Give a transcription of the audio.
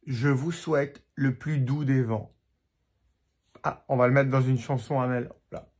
Je vous souhaite le plus doux des vents. Ah, on va le mettre dans une chanson, Amel. Là.